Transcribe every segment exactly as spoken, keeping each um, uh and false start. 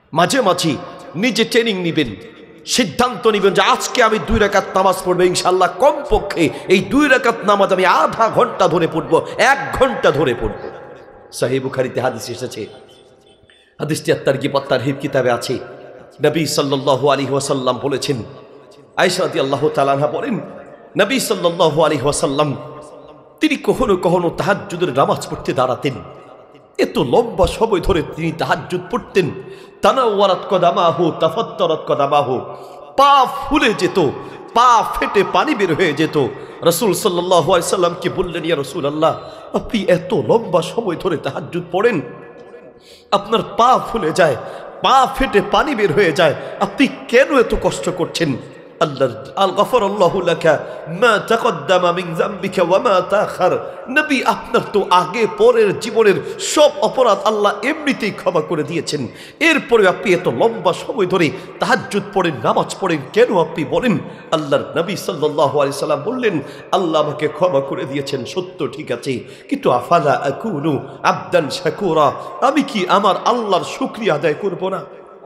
মাঝে মাঝে নিজে ট্রেনিং নেবেন, সিদ্ধান্ত নেবেন যে আজকে আমি দুই রাকাত নামাজ পড়বো ইনশাআল্লাহ। কমপক্ষে এই দুই রাকাত নামাজ আমি আধা ঘন্টা ধরে পড়বো, এক ঘন্টা ধরে পড়বো। সহিহ বুখারীতে হাদিস এসেছে, হাদিসটি আত-তারগিব ওয়াত-তারহিব কিতাবে আছে। নবী সাল্লাল্লাহু আলাইহি ওয়াসাল্লাম বলেছেন, আয়েশা রাদিয়াল্লাহু তাআলা আনহা বলেন, নবী সাল্লাল্লাহু আলাইহি ওয়াসাল্লাম তিনি কখনো কখনো তাহাজ্জুদের নামাজ পড়তে দাঁড়াতেন। এত লম্বা সময় ধরে তিনি তাহাজ্জুদ পড়তেন। তানাওয়ারাত কদামাহু তাফাত্তারাত কদামাহু, পা ফুলে যেত, পা ফেটে পানি বের হয়ে যেত। রাসূল সাল্লাল্লাহু আলাইহি সাল্লামকে বললেন, ইয়া রাসূলুল্লাহ, আপনি এত লম্বা সময় ধরে তাহাজ্জুদ পড়েন, আপনার পা ফুলে যায়, পা ফেটে পানি বের হয়ে যায়, আপনি কেন এত কষ্ট করছেন? আল্লাহ আল গফারাল্লাহু লাকা মা তাকদ্দামা মিন যামবিকা ওয়া মা তাআখার। নবী, আপনার তো আগে পরের জীবনের সব অপরাধ আল্লাহ এমনিতেই ক্ষমা করে দিয়েছেন, এরপরে আপনি এত লম্বা সময় ধরে তাহাজ্জুদ পড়েন, নামাজ পড়েন কেন আপনি বলেন? আল্লাহর নবী সাল্লাল্লাহু আলাইহি সাল্লাম বললেন, আল্লাহ আমাকে ক্ষমা করে দিয়েছেন সত্য, ঠিক আছে, কিন্তু আফালা আকুনু আবদান শাকুরা, আমি কি আমার আল্লাহর শুকরিয়া আদায় করব না?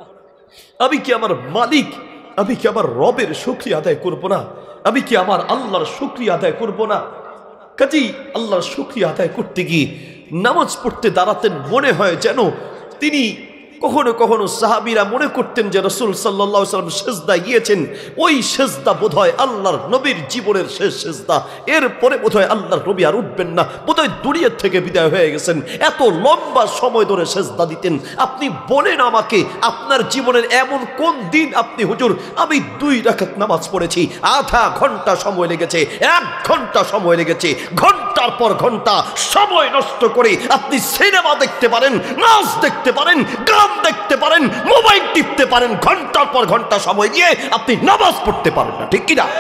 আমি কি আমার মালিক, আমি কি আমার রবের শুকরিয়া আদায় করব না? আমি কি আমার আল্লাহর শুকরিয়া আদায় করব না? কাজেই আল্লাহর শুকরিয়া আদায় করতে গিয়ে নামাজ পড়তে দাঁড়াতেন, মনে হয় যেন তিনি কখনো কখনো সাহাবীরা মনে করতেন যে রাসূল সাল্লাল্লাহু আলাইহি ওয়াসাল্লাম সিজদায় গিয়েছেন, ওই সিজদা বোধহয় আল্লাহর নবীর জীবনের শেষ সিজদা, এরপরে বোধহয় আল্লাহর নবী আর উঠবেন না, বোধহয় দুনিয়া থেকে বিদায় হয়ে গেছেন। এত লম্বা সময় ধরে সিজদা দিতেন। আপনি বলেন আমাকে, আপনার জীবনের এমন কোন দিন আপনি হুজুর আমি দুই রাকাত নামাজ পড়েছি, আধা ঘন্টা সময় লেগেছে, এক ঘন্টা সময় লেগেছে, ঘন্টার পর ঘন্টা সময় নষ্ট করে আপনি সিনেমা দেখতে পারেন, নাচ দেখতে পারেন, গান দেখতে পারেন, মোবাইল টিপতে পারেন, ঘন্টার পর ঘন্টা সময় দিয়ে আপনি নামাজ পড়তে পারেন না, ঠিক কিনা?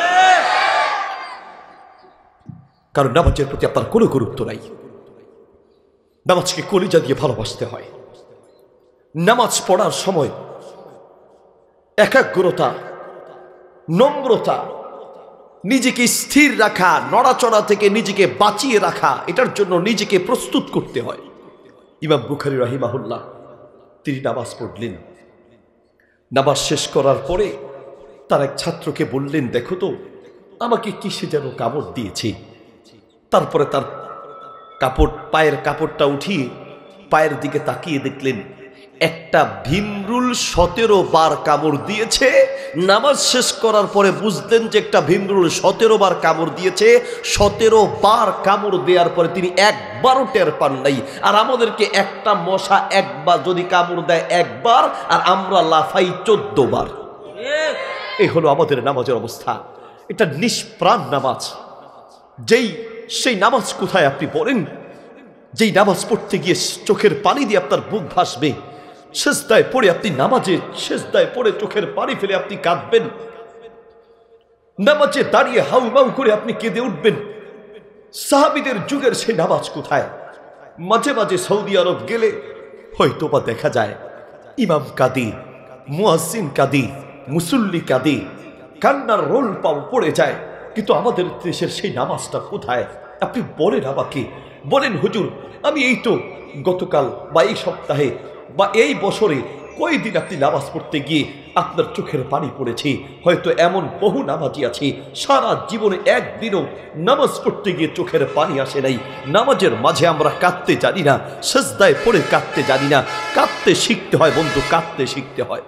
কারণ নামাজের প্রতি আপনার কোনো গুরুত্ব নাই। নামাজকে কলিজা দিয়ে ভালোবাসতে হয়। নামাজ পড়ার সময় একাগ্রতা, নম্রতা, নিজেকে স্থির রাখা, নড়াচড়া থেকে নিজেকে বাঁচিয়ে রাখা, এটার জন্য নিজেকে প্রস্তুত করতে হয়। ইমাম বুখারী রাহিমাহুল্লাহ তিনি নামাজ পড়লেন। নামাজ শেষ করার পরে তার এক ছাত্রকে বললেন, দেখো তো আমাকে কিসে যেন কাপড় দিয়েছে। তারপরে তার কাপড়, পায়ের কাপড়টা উঠিয়ে পায়ের দিকে তাকিয়ে দেখলেন একটা ভীমরুল সতেরো বার কামড় দিয়েছে। নামাজ শেষ করার পরে বুঝলেন যে একটা ভীমরুল সতেরো বার কামড় দিয়েছে। সতেরো বার কামড় দেওয়ার পরে তিনি একবারও টের পান নাই। আর আমাদেরকে একটা মশা একবার যদি কামড় দেয় একবার, আর আমরা লাফাই চোদ্দ বার। এই হলো আমাদের নামাজের অবস্থা। এটা নিষ্প্রাণ নামাজ। যেই সেই নামাজ কোথায় আপনি বলেন? যেই নামাজ পড়তে গিয়ে চোখের পানি দিয়ে আপনার বুক ভাসবে, সেজদায় পড়ে আপনি নামাজে সেজদায় পড়ে চোখের পানি ফেলে আপনি কাঁদবেন, নামাজে দাঁড়িয়ে হাউ মাউ করে আপনি কেঁদে উঠবেন। সাহাবীদের যুগের সেই নামাজ কোথায়? মাঝে মাঝে সৌদি আরব গেলে হয়তো বা দেখা যায় ইমাম কাঁদে, মুয়াজ্জিন কাঁদে, মুসল্লি কাঁদে, কান্নার রোল পাও পড়ে যায়। কিন্তু আমাদের দেশের সেই নামাজটা কোথায়? আপনি বলেন আমাকে, বলেন হুজুর আমি এই তো গতকাল বা এই সপ্তাহে বা এই বছরে কয়দিন আপনি নামাজ পড়তে গিয়ে আপনার চোখের পানি পড়েছে? হয়তো এমন বহু নামাজি আছে সারা জীবনে একদিনও নামাজ পড়তে গিয়ে চোখের পানি আসে নাই। নামাজের মাঝে আমরা কাঁদতে জানি না, সেজদায় পড়ে কাঁদতে জানি না। কাঁদতে শিখতে হয় বন্ধু, কাঁদতে শিখতে হয়।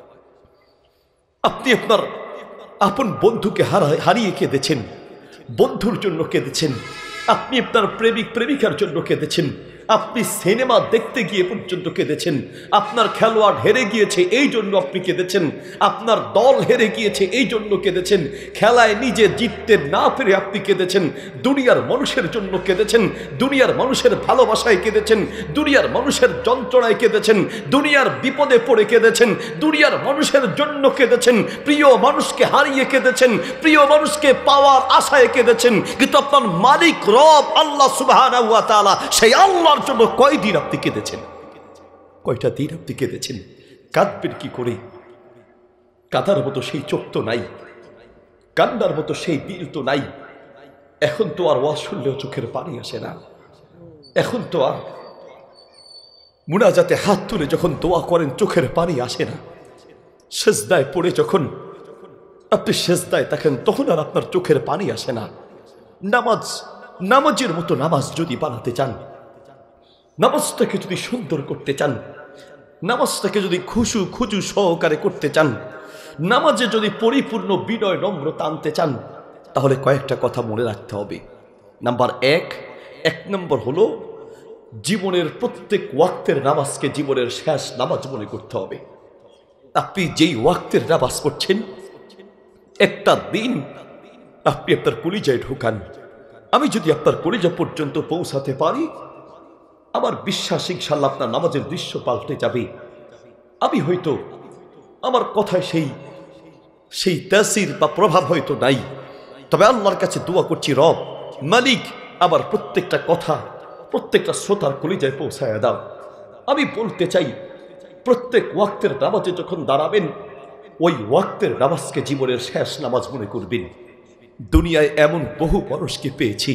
আপনি আপনার আপন বন্ধুকে হারিয়ে কেঁদেছেন, বন্ধুর জন্য কেঁদেছেন। আপনি আপনার প্রেমিক প্রেমিকার জন্য কেঁদেছেন। আপনি সিনেমা দেখতে গিয়ে পর্যন্ত কেঁদেছেন। আপনার খেলোয়াড় হেরে গিয়েছে এই জন্য আপনি কেঁদেছেন। আপনার দল হেরে গিয়েছে এই জন্য কেঁদেছেন। খেলায় নিজে জিততে না পেরে আপনি কেঁদেছেন। দুনিয়ার মানুষের জন্য কেঁদেছেন, দুনিয়ার মানুষের ভালোবাসায় কেঁদেছেন, দুনিয়ার মানুষের যন্ত্রণায় কেঁদেছেন, দুনিয়ার বিপদে পড়ে কেঁদেছেন, দুনিয়ার মানুষের জন্য কেঁদেছেন, প্রিয় মানুষকে হারিয়ে কেঁদেছেন, প্রিয় মানুষকে পাওয়ার আশায় কেঁদেছেন। কিন্তু আপনার মালিক রব আল্লাহ সুবহানাহু ওয়া তাআলা, সেই আল্লাহর জন্য কয়দিন আপনি কেঁদেছেন? কয়টা দিন আপনি কেঁদেছেন? কাঁদবেন কি করে? কাঁদার মতো সেই চোখ তো নাই, কান্নার মতো সেই দিল তো নাই। এখন তো আর ওয়াজ শুনলেও চোখের পানি আসে না। এখন তো আর মুনাজাতে হাত তুলে যখন দোয়া করেন চোখের পানি আসে না, সেজদায় পড়ে যখন আপনি সেজদায় থাকেন তখন আর আপনার চোখের পানি আসে না। নামাজ নামাজের মতো নামাজ যদি বানাতে চান, নামাজটাকে যদি সুন্দর করতে চান, নামাজটাকে যদি খুশু খুজু সহকারে করতে চান, নামাজে যদি পরিপূর্ণ বিনয় নম্রতা আনতে চান, তাহলে কয়েকটা কথা মনে রাখতে হবে। নাম্বার এক এক নম্বর হলো জীবনের প্রত্যেক ওয়াক্তের নামাজকে জীবনের শেষ নামাজ মনে করতে হবে। আপনি যেই ওয়াক্তের নামাজ পড়ছেন, একটা দিন আপনি আপনার কলিজায় ঢোকান, আমি যদি আপনার কলিজা পর্যন্ত পৌঁছাতে পারি, আমার বিশ্বাস ইনশাআল্লাহ আপনার নামাজের দৃশ্য পাল্টে যাবে। আমি হয়তো আমার কথায় সেই সেই তাসির বা প্রভাব হয়তো নাই, তবে আল্লাহর কাছে দোয়া করছি, রব মালিক আমার প্রত্যেকটা কথা প্রত্যেকটা শ্রোতার কলিজায় পৌঁছায় দাও। আমি বলতে চাই, প্রত্যেক ওয়াক্তের নামাজে যখন দাঁড়াবেন, ওই ওয়াক্তের নামাজকে জীবনের শেষ নামাজ মনে করবেন। দুনিয়ায় এমন বহু মানুষকে পেয়েছি,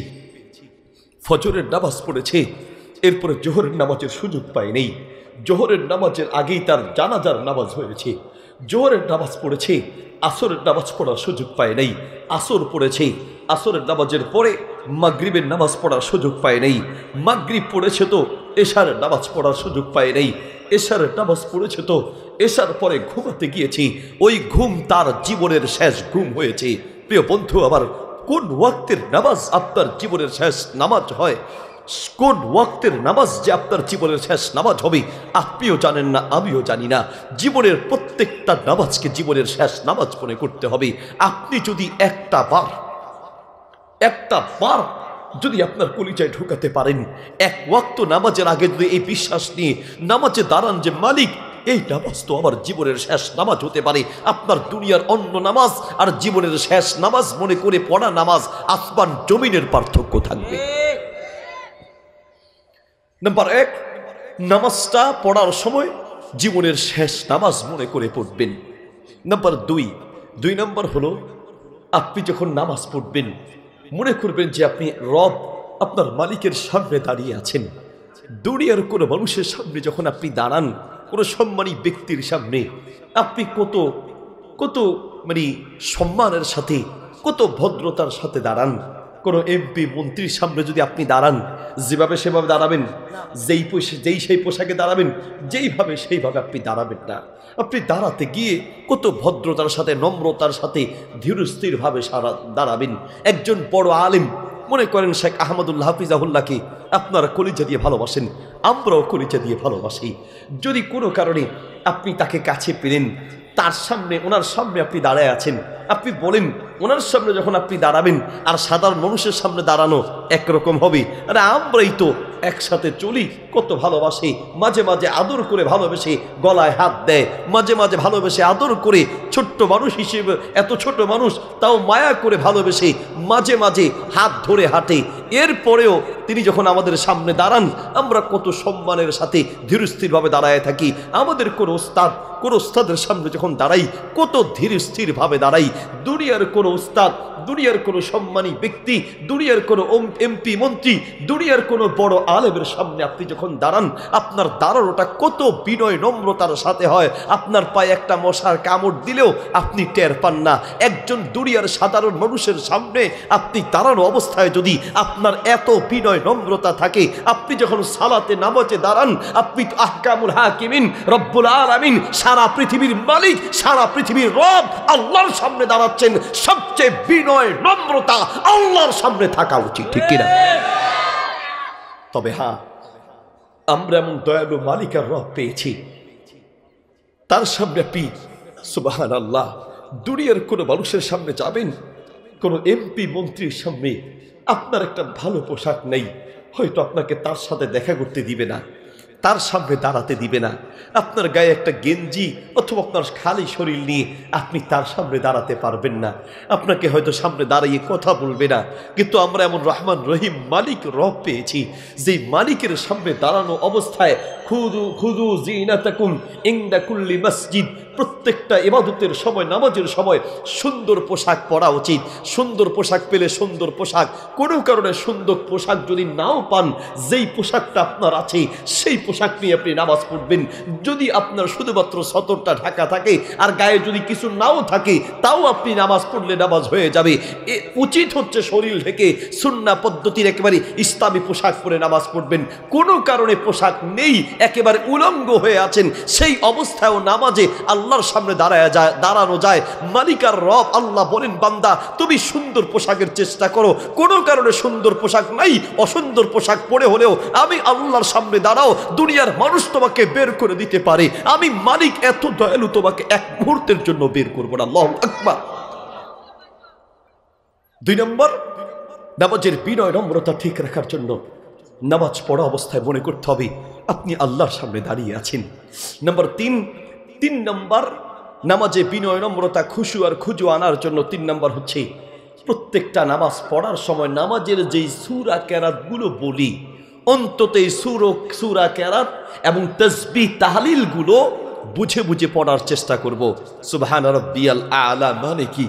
ফজরের নামাজ পড়েছে, এরপরে জোহরের নামাজের সুযোগ পায় নেই, জোহরের নামাজের আগেই তার জানাজার নামাজ হয়েছে, জোহরের নামাজ পড়েছে, আসরের নামাজ পড়ার সুযোগ পায় নাই, আসর পড়েছে, আসরের নামাজের পরে মাগরিবের নামাজ পড়ার সুযোগ পায় নাই, মাগরিব পড়েছে তো এশারের নামাজ পড়ার সুযোগ পায় নাই, এশারের নামাজ পড়েছে তো এশার পরে ঘুমাতে গিয়েছি, ওই ঘুম তার জীবনের শেষ ঘুম হয়েছে। প্রিয় বন্ধু আমার, কোন ওয়াক্তের নামাজ আপনার জীবনের শেষ নামাজ হয়, কোন ওয়াক্তের নামাজ যে আপনার জীবনের শেষ নামাজ হবে আপনিও জানেন না, আমিও জানি না। জীবনের প্রত্যেকটা নামাজকে জীবনের শেষ নামাজ মনে করতে হবে। আপনি যদি একটা বার একটা বার যদি আপনার কলিজায় ঢুকাতে পারেন, এক ওয়াক্ত নামাজের আগে যদি এই বিশ্বাস নিয়ে নামাজে দাঁড়ান যে মালিক এই নামাজ তো আমার জীবনের শেষ নামাজ হতে পারে, আপনার দুনিয়ার অন্য নামাজ আর জীবনের শেষ নামাজ মনে করে পড়া নামাজ আসমান জমিনের পার্থক্য থাকবে। নাম্বার এক, নামাজটা পড়ার সময় জীবনের শেষ নামাজ মনে করে পড়বেন। নাম্বার দুই দুই নম্বর হলো আপনি যখন নামাজ পড়বেন মনে করবেন যে আপনি রব আপনার মালিকের সামনে দাঁড়িয়ে আছেন। দুনিয়ার কোনো মানুষের সামনে যখন আপনি দাঁড়ান, কোনো সম্মানী ব্যক্তির সামনে, আপনি কত কত মানে সম্মানের সাথে কত ভদ্রতার সাথে দাঁড়ান। কোনো এমপি মন্ত্রীর সামনে যদি আপনি দাঁড়ান, যেভাবে সেভাবে দাঁড়াবেন, যেই যেই সেই পোশাকে দাঁড়াবেন, যেইভাবে সেইভাবে আপনি দাঁড়াবেন না। আপনি দাঁড়াতে গিয়ে কত ভদ্রতার সাথে নম্রতার সাথে ধীরস্থিরভাবে সারা দাঁড়াবেন। একজন বড় আলেম, মনে করেন শেখ আহমদুল্লাহ হাফিজাহুল্লাহকে আপনারা কলিজা দিয়ে ভালোবাসেন, আমরাও কলিজা দিয়ে ভালোবাসি। যদি কোনো কারণে আপনি তাকে কাছে পেলেন, তার সামনে ওনার সামনে আপনি দাঁড়ায় আছেন, আপনি বলেন ওনার সামনে যখন আপনি দাঁড়াবেন আর সাধারণ মানুষের সামনে দাঁড়ানো একরকম হবে। আরে আমরাই তো একসাথে চলি, কত ভালোবাসি, মাঝে মাঝে আদর করে ভালোবেসে গলায় হাত দেয়, মাঝে মাঝে ভালোবেসে আদর করে ছোট্ট মানুষ হিসেবে, এত ছোট মানুষ তাও মায়া করে ভালোবেসে মাঝে মাঝে হাত ধরে হাঁটে। এরপরেও তিনি যখন আমাদের সামনে দাঁড়ান আমরা কত সম্মানের সাথে ধীরস্থিরভাবে দাঁড়ায় থাকি। আমাদের কোনো ওস্তাদ কোনো ওস্তাদের সামনে যখন দাঁড়াই কত ধীরস্থিরভাবে দাঁড়াই। দুনিয়ার কোনো ওস্তাদ, দুনিয়ার কোনো সম্মানী ব্যক্তি, দুনিয়ার কোনো এমপি মন্ত্রী, দুনিয়ার কোনো বড় আলেমের সামনে আপনি যখন দাঁড়ান আপনার দাঁড়ানোটা কত বিনয় নম্রতার সাথে হয়। আপনার পায়ে একটা মশার কামড় দিলেও আপনি টের পান না। একজন দুনিয়ার সাধারণ মানুষের সামনে আপনি দাঁড়ানো অবস্থায় যদি আপনার এত বিনয় নম্রতা থাকে, আপনি যখন সালাতে নামাজে দাঁড়ান আপনি তো আহকামুল হাকিমিন রব্বুল আলামিন, সারা পৃথিবীর মালিক, সারা পৃথিবীর রব আল্লাহর সামনে দাঁড়াচ্ছেন। সবচেয়ে বিনয় নম্রতা আল্লাহর সামনে থাকা উচিত, ঠিক কিনা? তবে হ্যাঁ, আমরা এমন দয়ালু মালিকের রব পেয়েছি, তার সামনে আপনি সুবহানাল্লাহ দুনিয়ার কোনো মানুষের সামনে যাবেন, কোনো এমপি মন্ত্রীর সামনে আপনার একটা ভালো পোশাক নেই, হয়তো আপনাকে তার সাথে দেখা করতে দিবে না, তার সামনে দাঁড়াতে দিবে না। আপনার গায়ে একটা গেঞ্জি অথবা আপনার খালি শরীর নিয়ে আপনি তার সামনে দাঁড়াতে পারবেন না, আপনাকে হয়তো সামনে দাঁড়িয়ে কথা বলবে না। কিন্তু আমরা এমন রহমান রহিম মালিক রব পেয়েছি, যে মালিকের সামনে দাঁড়ানো অবস্থায় খুযু খুযু যিনাতাকুম ইনদা কুল্লি মসজিদ। প্রত্যেকটা ইবাদতের সময়, নামাজের সময় সুন্দর পোশাক পরা উচিত। সুন্দর পোশাক পেলে সুন্দর পোশাক, কোনো কারণে সুন্দর পোশাক যদি নাও পান, যেই পোশাকটা আপনার আছে সেই পোশাক নিয়ে আপনি নামাজ পড়বেন। যদি আপনার শুধুমাত্র সতরটা ঢাকা থাকে আর গায়ে যদি কিছু নাও থাকে, তাও আপনি নামাজ পড়লে নামাজ হয়ে যাবে। এ উচিত হচ্ছে শরীর ঢেকে সুন্নাহ পদ্ধতির একেবারে ইসলামী পোশাক পরে নামাজ পড়বেন। কোনো কারণে পোশাক নেই, একেবারে উলঙ্গ হয়ে আছেন, সেই অবস্থায়ও নামাজে আল্লাহর সামনে দাঁড়ায় যায় দাঁড়ানো যায়। মালিকার রব আল্লাহ বলেন, বান্দা তুমি সুন্দর পোশাকের চেষ্টা করো। কোনো কারণে সুন্দর পোশাক নাই, অসুন্দর পোশাক পরে হলেও আমি আল্লাহর সামনে দাঁড়াও, দুনিয়ার মানুষ তোমাকে বের করে দিতে পারে, আমি মালিক এত দয়ালু, তোমাকে এক মুহূর্তের জন্য বের করবো না। আল্লাহু আকবার। দুই নম্বর, নামাজের বিনয় নম্রতা ঠিক রাখার জন্য নামাজ পড়া অবস্থায় মনে করতে হবে আপনি আল্লাহর সামনে দাঁড়িয়ে আছেন। নম্বর তিন তিন নম্বর নামাজে বিনয় নম্রতা খুশু আর খুজু আনার জন্য তিন নম্বর হচ্ছে প্রত্যেকটা নামাজ পড়ার সময় নামাজের যেই সূরা কেরাতগুলো বলি, অন্তত এই সূরা সূরা কেরাত এবং তাসবিহ তাহলিলগুলো বুঝে বুঝে পড়ার চেষ্টা করব। সুবহান রাব্বিয়াল আলা মানে কি?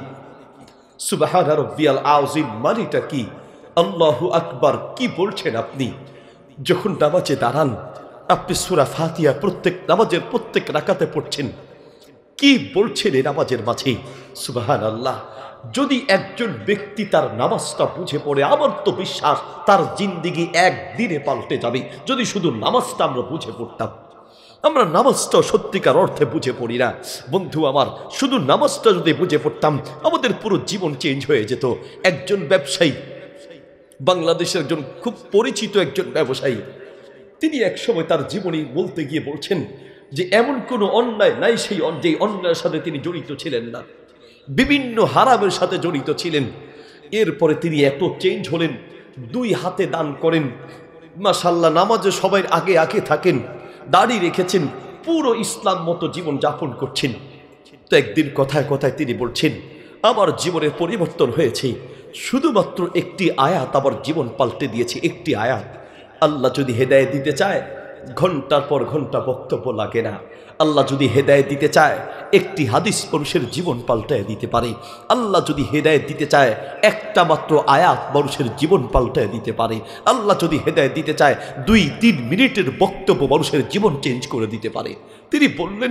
সুবহান রাব্বিয়াল আযীম মানেটা কি? আল্লাহু আকবার কি বলছেন আপনি? যখন নামাজে দাঁড়ান, আপনি সূরা ফাতিহা প্রত্যেক নামাজের প্রত্যেক রাকাতে পড়ছেন, কি বলছেন এই নামাজের মাঝে? সুবহানাল্লাহ। যদি একজন ব্যক্তি তার নামাজটা বুঝে পড়ে, আমার তো বিশ্বাস তার জিন্দেগি একদিনে পাল্টে যাবে। যদি শুধু নামাজটা আমরা বুঝে পড়তাম। আমরা নামাজটা সত্যিকার অর্থে বুঝে পড়ি না বন্ধু আমার। শুধু নামাজটা যদি বুঝে পড়তাম, আমাদের পুরো জীবন চেঞ্জ হয়ে যেত। একজন ব্যবসায়ী, বাংলাদেশের একজন খুব পরিচিত একজন ব্যবসায়ী, তিনি একসময় তার জীবনী বলতে গিয়ে বলছেন যে এমন কোনো অন্যায় নাই সেই যে অন্যায়ের সাথে তিনি জড়িত ছিলেন না, বিভিন্ন হারামের সাথে জড়িত ছিলেন। এরপরে তিনি এত চেঞ্জ হলেন, দুই হাতে দান করেন, মাশাআল্লাহ, নামাজে সবাই আগে আগে থাকেন, দাড়ি রেখেছেন, পুরো ইসলাম মতো জীবন যাপন করছেন। তো একদিন কথায় কথায় তিনি বলছেন, আমার জীবনের পরিবর্তন হয়েছে, শুধুমাত্র একটি আয়াত আমার জীবন পাল্টে দিয়েছে। একটি আয়াত। আল্লাহ যদি হেদায়েত দিতে চায়, ঘন্টার পর ঘন্টা বক্তব্য লাগে না। আল্লাহ যদি হেদায়েত দিতে চায়, একটি হাদিস মানুষের জীবন পাল্টায় দিতে পারে। আল্লাহ যদি হেদায়েত দিতে চায়, একটা মাত্র আয়াত মানুষের জীবন পাল্টায় দিতে পারে। আল্লাহ যদি হেদায়েত দিতে চায়, দুই তিন মিনিটের বক্তব্য মানুষের জীবন চেঞ্জ করে দিতে পারে। তিনি বললেন,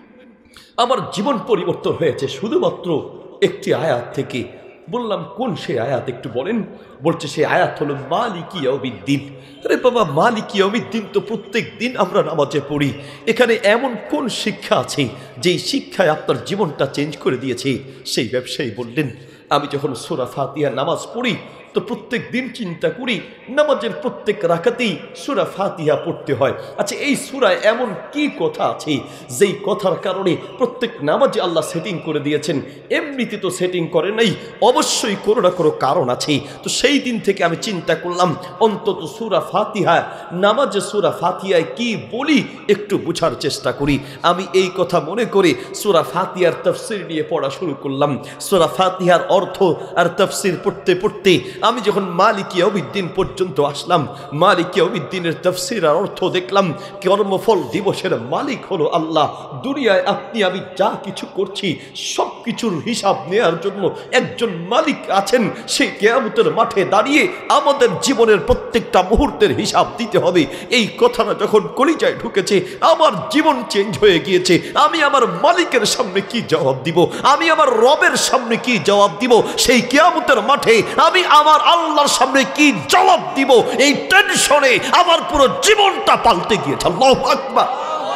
আমার জীবন পরিবর্তন হয়েছে শুধুমাত্র একটি আয়াত থেকে। বললাম, কোন সেই আয়াত একটু বলেন? বলছে সেই আয়াত হলো মালিকি ইয়াউমিদ্দিন। আরে বাবা, মালিকি ইয়াউমিদ্দিন তো প্রত্যেক দিন আমরা নামাজে পড়ি। এখানে এমন কোন শিক্ষা আছে যেই শিক্ষায় আপনার জীবনটা চেঞ্জ করে দিয়েছে? সেই ব্যবসায়ী বললেন, আমি যখন সূরা ফাতিহা নামাজ পড়ি তো প্রত্যেক দিন চিন্তা করি নামাজের প্রত্যেক রাকাতেই সূরা ফাতিহা পড়তে হয়। আচ্ছা, এই সূরায় এমন কি কথা আছে যেই কথার কারণে প্রত্যেক নামাজে আল্লাহ সেটিং করে দিয়েছেন? এমনিতে তো সেটিং করে নাই, অবশ্যই কোনো না কোনো কারণ আছে। তো সেই দিন থেকে আমি চিন্তা করলাম অন্তত সূরা ফাতিহা, নামাজে সূরা ফাতিহায় কি বলি একটু বোঝার চেষ্টা করি। আমি এই কথা মনে করে সূরা ফাতিহার তাফসীর নিয়ে পড়া শুরু করলাম। সূরা ফাতিহার অর্থ আর তাফসীর পড়তে পড়তে আমি যখন মালিকি ইয়াউমিদ্দিন পর্যন্ত আসলাম, মালিকি ইয়াউমিদ্দিনের তাফসীর আর অর্থ দেখলাম, কর্মফল দিবসের মালিক হলো আল্লাহ। দুনিয়ায় আপনি আমি যা কিছু করছি সব কিছুর হিসাব নেওয়ার জন্য একজন মালিক আছেন। সেই কিয়ামতের মাঠে দাঁড়িয়ে আমাদের জীবনের প্রত্যেকটা মুহূর্তের হিসাব দিতে হবে। এই কথাটা যখন কলিজায় ঢুকেছে, আমার জীবন চেঞ্জ হয়ে গিয়েছে। আমি আমার মালিকের সামনে কি জবাব দিব? আমি আমার রবের সামনে কি জবাব দিব? সেই কিয়ামতের মাঠে আমি আমার আল্লাহর সামনে কি জবাব দিব? এই টেনশনে আমার পুরো জীবনটা পাল্টে গিয়েছে। আল্লাহু আকবার।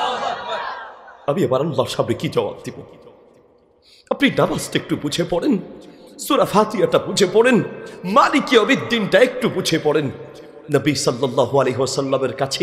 আমি এবার আল্লাহর সামনে কি জবাব দিব? আপনি নামাজটা একটু বুঝে পড়েন, সূরা ফাতিহাটা বুঝে পড়েন, মালিকি ইয়াউমিদ্দিনটা একটু বুঝে পড়েন। নবী সাল্লাল্লাহু আলাইহি ওয়াসাল্লামের কাছে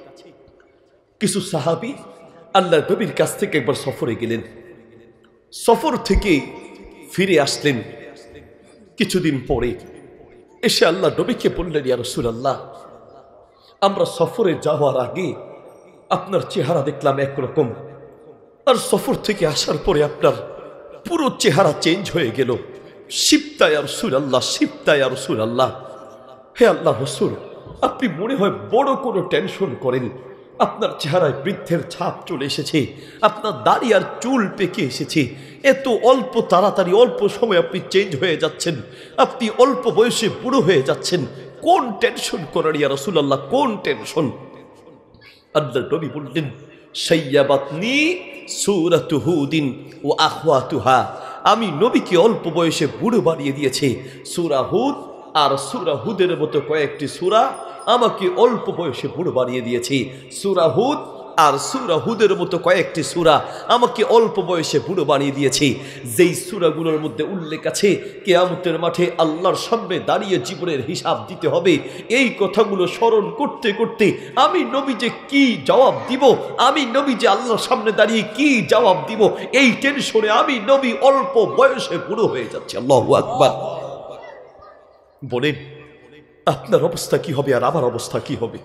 কিছু সাহাবী আল্লাহর নবীর কাছ থেকে একবার সফরে গেলেন। সফর থেকে ফিরে আসলেন কিছুদিন পরে, এসে আল্লাহ নবীকে বললেন, ইয়া রাসূলুল্লাহ, আমরা সফরে যাওয়ার আগে আপনার চেহারা দেখলাম একরকম, আর সফর থেকে আসার পরে আপনার পুরো চেহারা চেঞ্জ হয়ে গেল। শিবতা ইয়া রাসূলুল্লাহ, শিবতা ইয়া রাসূলুল্লাহ। হে আল্লাহ রাসূল, আপনি মনে হয় বড় কোনো টেনশন করেন, আপনার চেহারায় বৃদ্ধের ছাপ চলে এসেছে, আপনার দাড়ি আর চুল পেকে এসেছে, এত অল্প তাড়াতাড়ি অল্প সময় আপনি চেঞ্জ হয়ে যাচ্ছেন, আপনি অল্প বয়সে বুড়ো হয়ে যাচ্ছেন, কোন টেনশন করার ইয়া রাসূলুল্লাহ, কোন টেনশন? আল্লাহর নবী বললেন, শাইয়াবাতনি সূরাতু হুদিন ওয়া আখওয়াতুহা, আমি নবীকে অল্প বয়সে বুড়ো বানিয়ে দিয়েছি। সূরা হুদ আর সূরা হুদের মতো কয়েকটি সূরা আমাকে অল্প বয়সে বুড়ো বানিয়ে দিয়েছি। সূরা হুদ আর সূরা হুদের মতো কয়েকটি সূরা আমাকে অল্প বয়সে বুড়ো বানিয়ে দিয়েছি, যেই সূরাগুলোর মধ্যে উল্লেখ আছে কিয়ামতের মাঠে আল্লাহর সামনে দাঁড়িয়ে জীবনের হিসাব দিতে হবে। এই কথাগুলো স্মরণ করতে করতে আমি নবী যে কি জবাব দিব, আমি নবী যে আল্লাহর সামনে দাঁড়িয়ে কি জবাব দিব, এই টেনশনে আমি নবী অল্প বয়সে বুড়ো হয়ে যাচ্ছে। আল্লাহু আকবার। বলেন আপনার অবস্থা কি হবে আর আমার অবস্থা কি হবে?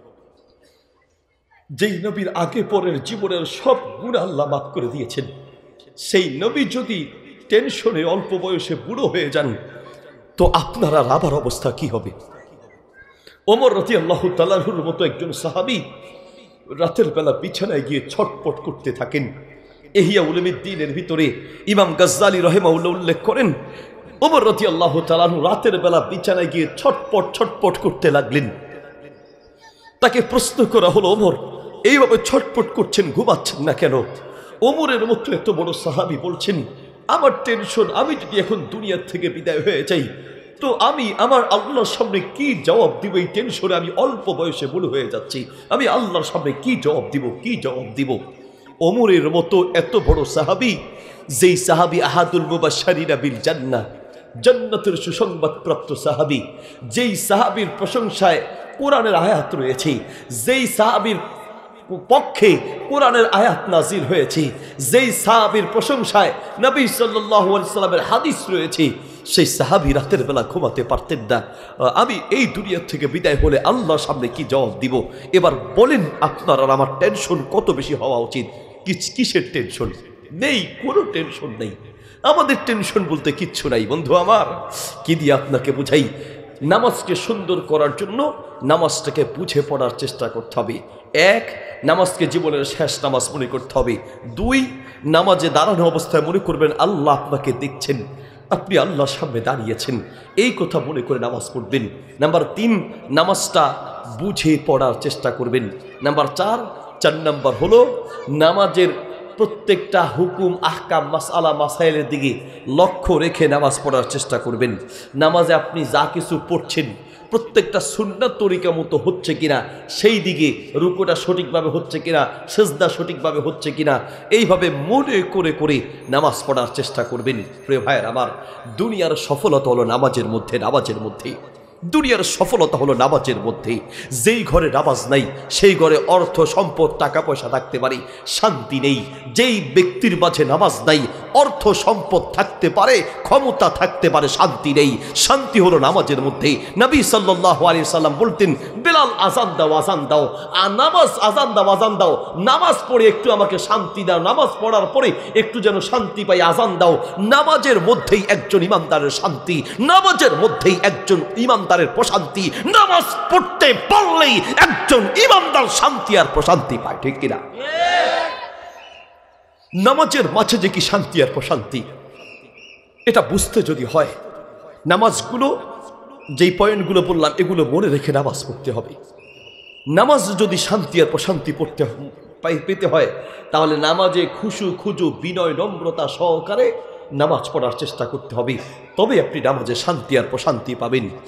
যেই নবীর আগে পরের জীবনের সব গুনাহ আল্লাহ মাফ করে দিয়েছেন, সেই নবী যদি টেনশনে অল্প বয়সে বুড়ো হয়ে যান, তো আপনার আর আমার অবস্থা কি হবে? ওমর রাদিয়াল্লাহু তাআলা আনহুর মতো একজন সাহাবী রাতের বেলা বিছানায় গিয়ে ছটপট করতে থাকেন। ইহয়া উলুমিদ্দিনের ভিতরে ইমাম গাজ্জালী রাহিমাহুল্লাহ উল্লেখ করেন, ওমর রাদিয়াল্লাহু তাআলা আনহু রাতের বেলা বিছানায় গিয়ে ছটপট ছটপট করতে লাগলেন। তাকে প্রশ্ন করা হলো, ওমর এইভাবে ছটপট করছেন, ঘুমাচ্ছেন না কেন? ওমরের মতো এত বড় সাহাবী বলছেন, আমার টেনশন, আমি যদি এখন দুনিয়ার থেকে বিদায় হয়ে যাই তো আমি আমার আল্লাহর সামনে কি জবাব দিব? এই টেনশনে আমি অল্প বয়সে বুড়ো হয়ে যাচ্ছি, আমি আল্লাহর সামনে কি জবাব দিব, কি জবাব দিব? ওমরের মতো এত বড় সাহাবী, যেই সাহাবী আহাদুল মুবাশশিরিনা বিল জান্নাহ, জান্নাতের সুসংবাদ প্রাপ্ত সাহাবী, যেই সাহাবীর প্রশংসায় কোরআনের আয়াত রয়েছে, যেই সাহাবীর পক্ষে কোরআনের আয়াত নাজিল হয়েছে, যেই সাহাবীর প্রশংসায় নবী সাল্লাল্লাহু আলাইহি সাল্লামের হাদিস রয়েছে, সেই সাহাবী রাতের বেলা ঘুমাতে পারতেন না। আমি এই দুনিয়া থেকে বিদায় হলে আল্লাহর সামনে কি জবাব দিব? এবার বলেন আপনার আর আমার টেনশন কত বেশি হওয়া উচিত? কিসের টেনশন? নেই, কোনো টেনশন নেই। আমাদের টেনশন বলতে কিচ্ছু নাই বন্ধু আমার। কি দিয়ে আপনাকে বুঝাই? নামাজকে সুন্দর করার জন্য নামাজটাকে বুঝে পড়ার চেষ্টা করতে হবে। এক, নামাজকে জীবনের শেষ নামাজ মনে করতে হবে। দুই, নামাজে দাঁড়ানো অবস্থায় মনে করবেন আল্লাহ আপনাকে দেখছেন, আপনি আল্লাহর সামনে দাঁড়িয়েছেন, এই কথা মনে করে নামাজ পড়বেন। নাম্বার তিন, নামাজটা বুঝে পড়ার চেষ্টা করবেন। নাম্বার চার চার নাম্বার হলো নামাজের প্রত্যেকটা হুকুম, আহকাম, মাসআলা, মাসাইলের দিকে লক্ষ্য রেখে নামাজ পড়ার চেষ্টা করবেন। নামাজে আপনি যা কিছু পড়ছেন প্রত্যেকটা সুন্নাত তরিকা মতো হচ্ছে কিনা, সেই দিকে রুকুটা সঠিকভাবে হচ্ছে কিনা, সিজদা সঠিকভাবে হচ্ছে কিনা, এইভাবে মনে করে করে নামাজ পড়ার চেষ্টা করবেন। প্রিয় ভাইয়ের আমার, দুনিয়ার সফলতা হলো নামাজের মধ্যে, নামাজের মধ্যে দুনিয়ার সফলতা হলো নামাজের মধ্যে। যেই ঘরে নামাজ নাই সেই ঘরে অর্থ সম্পদ টাকা পয়সা থাকতে পারে, শান্তি নেই। যেই ব্যক্তির মাঝে নামাজ নাই, অর্থ সম্পদ থাকতে পারে, ক্ষমতা থাকতে পারে, শান্তি নেই। শান্তি হলো নামাজের মধ্যে। নবী সাল্লাল্লাহু আলাইহি সাল্লাম বলতেন, বেলাল আজান দাও, আজান দাও, আর নামাজ আজান দাও, আজান দাও, নামাজ পড়ে একটু আমাকে শান্তি দাও, নামাজ পড়ার পরে একটু যেন শান্তি পাই, আজান দাও। নামাজের মধ্যেই একজন ইমানদারের শান্তি, নামাজের মধ্যেই একজন ইমান ইমানদারের প্রশান্তি। নামাজ পড়তে পারলেই একজন ইমানদার শান্তি আর প্রশান্তি পায়, ঠিক কিনা? নামাজের মাঝে যে কি শান্তি আর প্রশান্তি, এটা বুঝতে যদি হয়, নামাজগুলো যেই পয়েন্টগুলো বললাম এগুলো মনে রেখে নামাজ পড়তে হবে। নামাজ যদি শান্তি আর প্রশান্তি পড়তে পেতে হয়, তাহলে নামাজে খুশু খুজু বিনয় নম্রতা সহকারে নামাজ পড়ার চেষ্টা করতে হবে, তবে আপনি নামাজে শান্তি আর প্রশান্তি পাবেন।